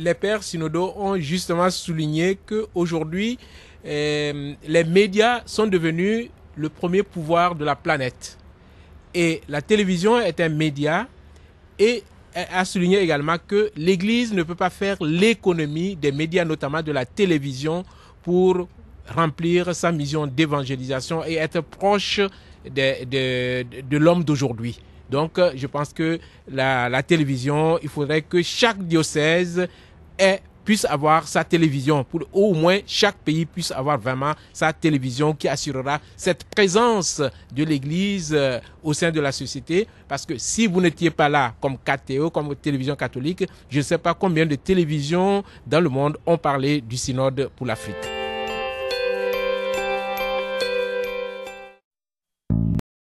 les pères synodaux ont justement souligné qu'aujourd'hui, les médias sont devenus le premier pouvoir de la planète. Et la télévision est un média, et a souligné également que l'Église ne peut pas faire l'économie des médias, notamment de la télévision, pour remplir sa mission d'évangélisation et être proche de l'homme d'aujourd'hui. Donc, je pense que la télévision, il faudrait que chaque diocèse puisse avoir sa télévision, pour au moins chaque pays puisse avoir vraiment sa télévision qui assurera cette présence de l'Église au sein de la société. Parce que si vous n'étiez pas là comme KTO, comme télévision catholique, je ne sais pas combien de télévisions dans le monde ont parlé du synode pour l'Afrique.